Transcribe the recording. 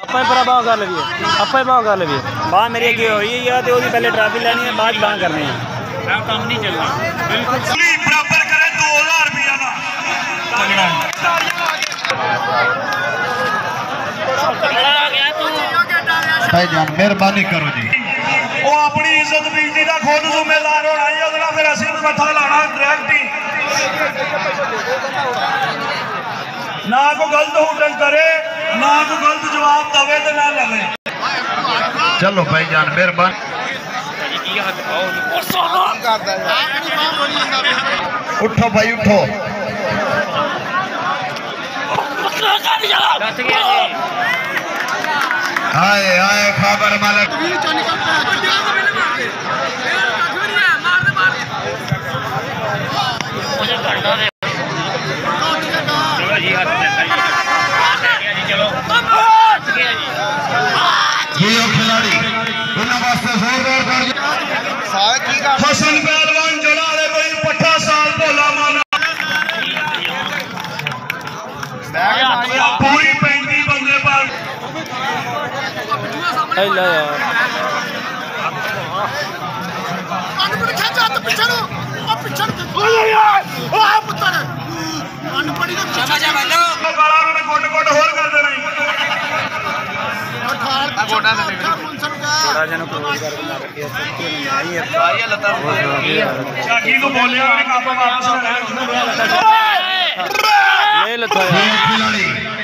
बाह कर लगी अपा बाह कर लगी बाह मेरी अगे हुई है तो पहले ट्रॉफी लेनी है बाद बाह करनी है काम नहीं चलना बिल्कुल बराबर करे 2000 रुपया भाईजान मेहरबानी करो जी वो अपनी इज्जत बेइज्जती का खुद जिम्मेदार होना है अगला फिर असं मथा लाना डायरेक्ट ही ना को गलत हुक्म करे ना को गलत जवाब दवे तो ना लवे चलो भाईजान मेहरबानी उठो भाई उठो आए आए खबर मालिक खिलाड़ी हसन पहलवान जड़ा कोई पट्ठा साल भोला माना पूरी 35 बंदे पर ले